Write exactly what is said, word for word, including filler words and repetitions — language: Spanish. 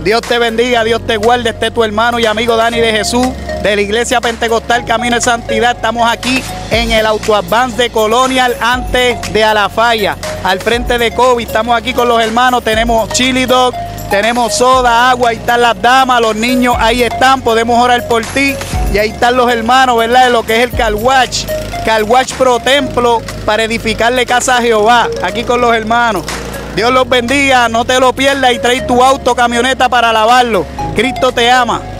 Dios te bendiga, Dios te guarde. Este es tu hermano y amigo Dani de Jesús, de la Iglesia Pentecostal Camino de Santidad. Estamos aquí en el Auto Advance de Colonial, antes de Alafaya, al frente de COVID. Estamos aquí con los hermanos, tenemos chili dog, tenemos soda, agua, ahí están las damas, los niños ahí están, podemos orar por ti. Y ahí están los hermanos, ¿verdad? De lo que es el Car Wash, Car Wash Pro Templo, para edificarle casa a Jehová, aquí con los hermanos. Dios los bendiga, no te lo pierdas y trae tu auto, camioneta para lavarlo. Cristo te ama.